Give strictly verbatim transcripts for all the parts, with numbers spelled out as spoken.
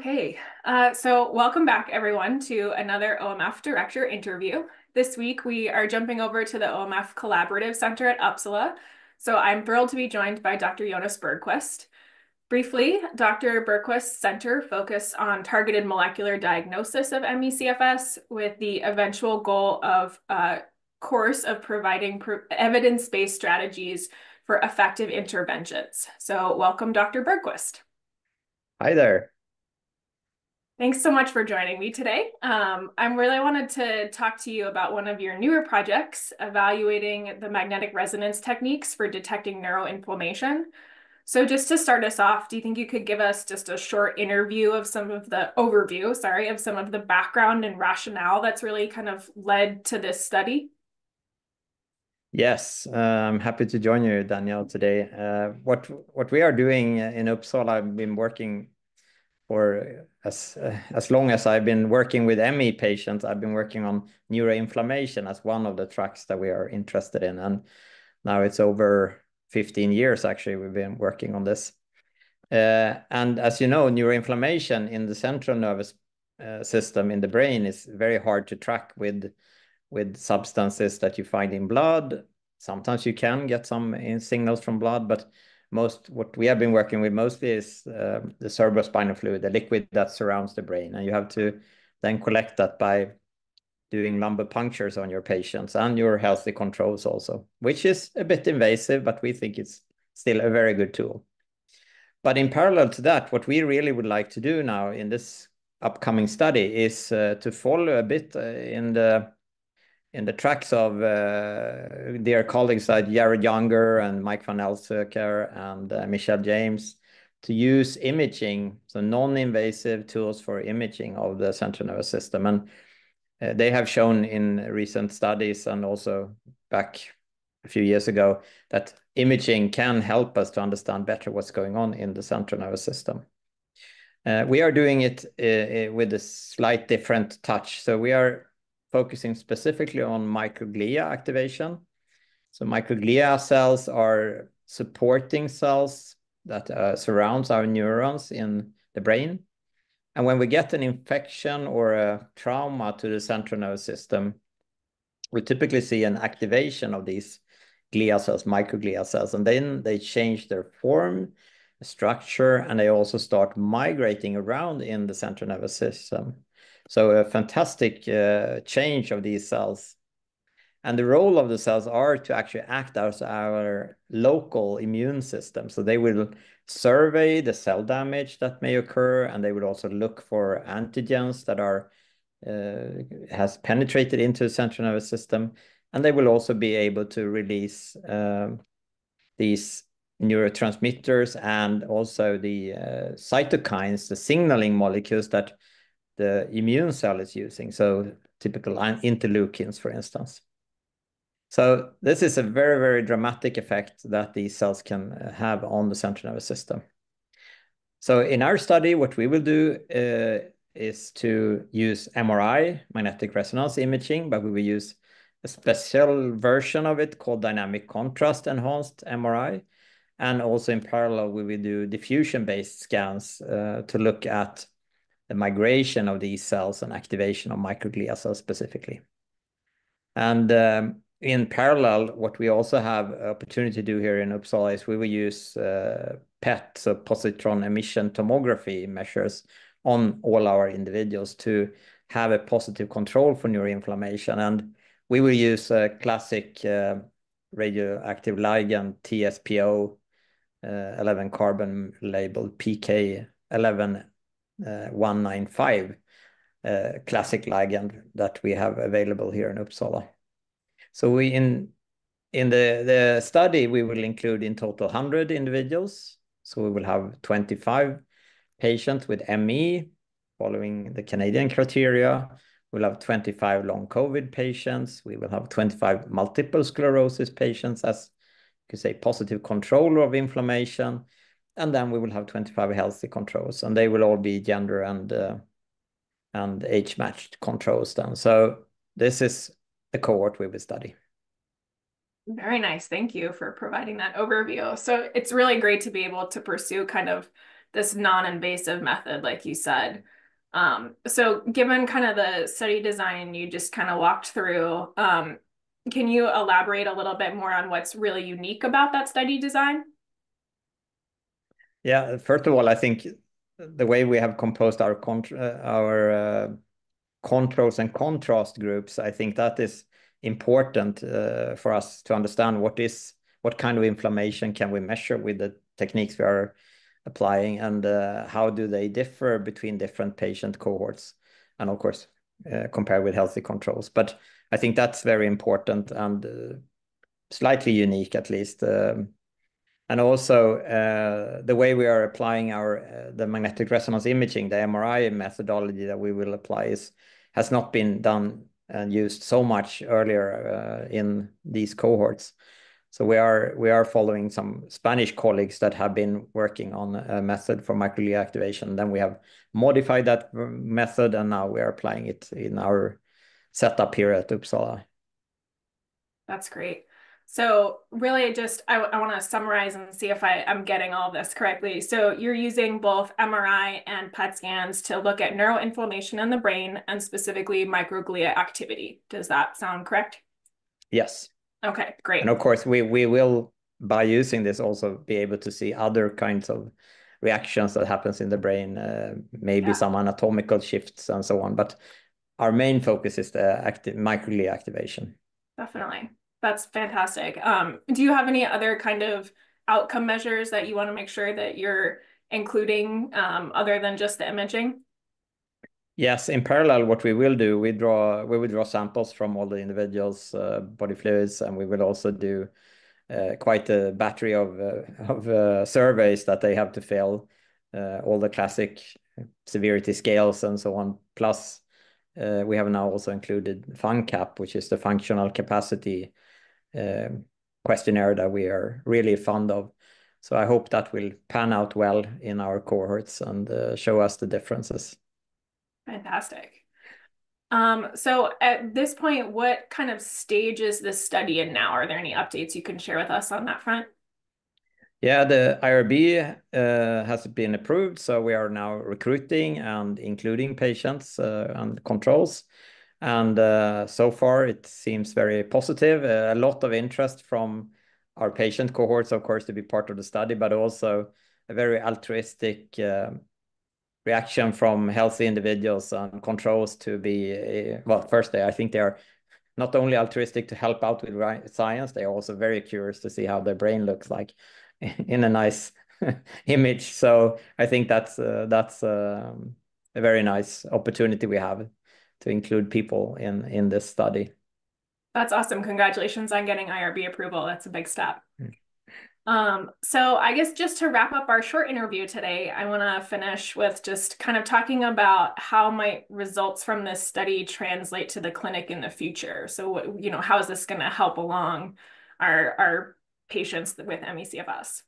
Okay, uh, so welcome back everyone to another O M F Director interview. This week we are jumping over to the O M F Collaborative Center at Uppsala. So I'm thrilled to be joined by Doctor Jonas Bergquist. Briefly, Doctor Bergquist's center focused on targeted molecular diagnosis of M E C F S with the eventual goal of a course of providing pro evidence-based strategies for effective interventions. So welcome, Doctor Bergquist. Hi there. Thanks so much for joining me today. Um, I really wanted to talk to you about one of your newer projects, evaluating the magnetic resonance techniques for detecting neuroinflammation. So just to start us off, do you think you could give us just a short interview of some of the overview, sorry, of some of the background and rationale that's really kind of led to this study? Yes, uh, I'm happy to join you, Danielle, today. Uh, what what we are doing in Uppsala, I've been working for as uh, as long as I've been working with M E patients. I've been working on neuroinflammation as one of the tracks that we are interested in, and now it's over fifteen years actually we've been working on this. Uh, and as you know, neuroinflammation in the central nervous uh, system in the brain is very hard to track with with substances that you find in blood. Sometimes you can get some in signals from blood, but most what we have been working with mostly is uh, the cerebrospinal fluid, the liquid that surrounds the brain. And you have to then collect that by doing lumbar punctures on your patients and your healthy controls also, which is a bit invasive, but we think it's still a very good tool. But in parallel to that, what we really would like to do now in this upcoming study is uh, to follow a bit uh, in the in the tracks of uh, dear colleagues like Jared Younger and Mike van Elseker and uh, Michelle James to use imaging, so non-invasive tools for imaging of the central nervous system. And uh, they have shown in recent studies and also back a few years ago that imaging can help us to understand better what's going on in the central nervous system. Uh, we are doing it uh, with a slight different touch. So we are focusing specifically on microglia activation. So microglia cells are supporting cells that uh, surrounds our neurons in the brain. And when we get an infection or a trauma to the central nervous system, we typically see an activation of these glia cells, microglia cells, and then they change their form, structure, and they also start migrating around in the central nervous system. So a fantastic uh, change of these cells. And the role of the cells are to actually act as our local immune system. So they will survey the cell damage that may occur, and they will also look for antigens that are uh, has penetrated into the central nervous system. And they will also be able to release um, these neurotransmitters and also the uh, cytokines, the signaling molecules that the immune cell is using. So typical interleukins, for instance. So this is a very, very dramatic effect that these cells can have on the central nervous system. So in our study, what we will do uh, is to use M R I, magnetic resonance imaging, but we will use a special version of it called dynamic contrast enhanced M R I. And also in parallel, we will do diffusion-based scans uh, to look at the migration of these cells and activation of microglia cells specifically. And um, in parallel, what we also have opportunity to do here in Uppsala is we will use uh, P E T, so positron emission tomography measures on all our individuals to have a positive control for neuroinflammation. And we will use a classic uh, radioactive ligand T S P O uh, eleven carbon labeled P K eleven one ninety-five uh, classic ligand that we have available here in Uppsala. So we in in the, the study, we will include in total one hundred individuals. So we will have twenty-five patients with M E following the Canadian criteria. We'll have twenty-five long COVID patients. We will have twenty-five multiple sclerosis patients as you could say positive control of inflammation. And then we will have twenty-five healthy controls, and they will all be gender and uh, and age matched controls then. So this is the cohort we will study. Very nice. Thank you for providing that overview. So it's really great to be able to pursue kind of this non-invasive method, like you said. Um, so given kind of the study design you just kind of walked through, um, can you elaborate a little bit more on what's really unique about that study design? Yeah, first of all, I think the way we have composed our contra our uh, controls and contrast groups, I think that is important uh, for us to understand what is what kind of inflammation can we measure with the techniques we are applying, and uh, how do they differ between different patient cohorts, and of course uh, compare with healthy controls. But I think that's very important and uh, slightly unique, at least. Um, and also uh, the way we are applying our uh, the magnetic resonance imaging, the M R I methodology that we will apply, is has not been done and used so much earlier uh, in these cohorts. So we are we are following some Spanish colleagues that have been working on a method for microglia activation. Then we have modified that method, and now we are applying it in our setup here at Uppsala. That's great. So really just, I, I want to summarize and see if I, I'm getting all this correctly. So you're using both M R I and P E T scans to look at neuroinflammation in the brain and specifically microglia activity. Does that sound correct? Yes. Okay, great. And of course, we, we will, by using this, also be able to see other kinds of reactions that happens in the brain, uh, maybe Yeah, some anatomical shifts and so on. But our main focus is the active microglia activation. definitely. That's fantastic. Um, do you have any other kind of outcome measures that you want to make sure that you're including um, other than just the imaging? Yes, in parallel, what we will do, we draw we will draw samples from all the individuals' uh, body fluids, and we will also do uh, quite a battery of uh, of uh, surveys that they have to fill, uh, all the classic severity scales and so on. Plus, uh, we have now also included FunCap, which is the functional capacity uh, questionnaire that we are really fond of. So I hope that will pan out well in our cohorts and uh, show us the differences. Fantastic. Um, so at this point, what kind of stage is this study in now? Are there any updates you can share with us on that front? Yeah, the I R B uh, has been approved, so we are now recruiting and including patients uh, and controls. And uh, so far, it seems very positive. Uh, a lot of interest from our patient cohorts, of course, to be part of the study, but also a very altruistic uh, reaction from healthy individuals and controls to be, uh, well, first, I think they are not only altruistic to help out with science, they are also very curious to see how their brain looks like in a nice image. So I think that's uh, that's um, a very nice opportunity we have to include people in in this study. That's awesome. Congratulations on getting I R B approval. That's a big step. Mm. Um, so I guess just to wrap up our short interview today, I want to finish with just kind of talking about how might results from this study translate to the clinic in the future. So, you know, how is this going to help along our, our patients with M E C F S?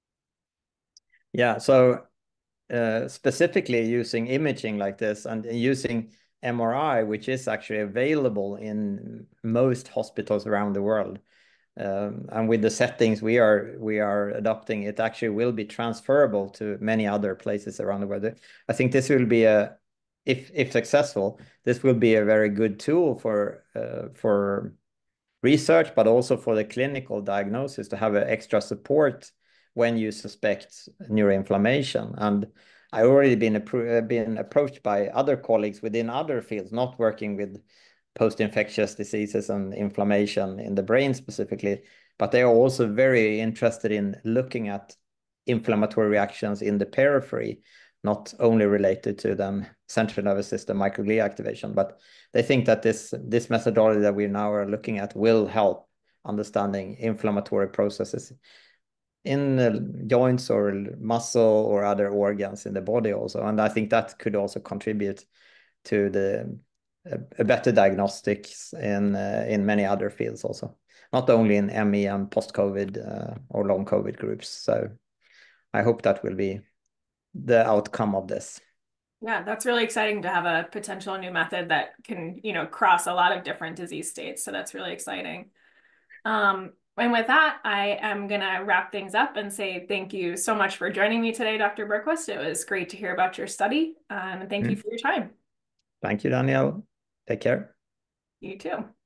Yeah, so uh, specifically using imaging like this and using M R I, which is actually available in most hospitals around the world. Um, and with the settings we are we are adopting, it actually will be transferable to many other places around the world. I think this will be a, if if successful, this will be a very good tool for uh, for research, but also for the clinical diagnosis, to have an extra support when you suspect neuroinflammation. And I already been appro been approached by other colleagues within other fields, not working with post-infectious diseases and inflammation in the brain specifically, but they are also very interested in looking at inflammatory reactions in the periphery, not only related to the central nervous system microglia activation, but they think that this this methodology that we now are looking at will help understanding inflammatory processes in the joints or muscle or other organs in the body also. And I think that could also contribute to the a, a better diagnostics in uh, in many other fields also, not only in M E and post-COVID uh, or long COVID groups. So I hope that will be the outcome of this. Yeah, that's really exciting to have a potential new method that can, you know, cross a lot of different disease states. So that's really exciting. Um, And with that, I am going to wrap things up and say thank you so much for joining me today, Doctor Bergquist. It was great to hear about your study, um, and thank you Mm. for your time. Thank you, Danielle. Take care. You too.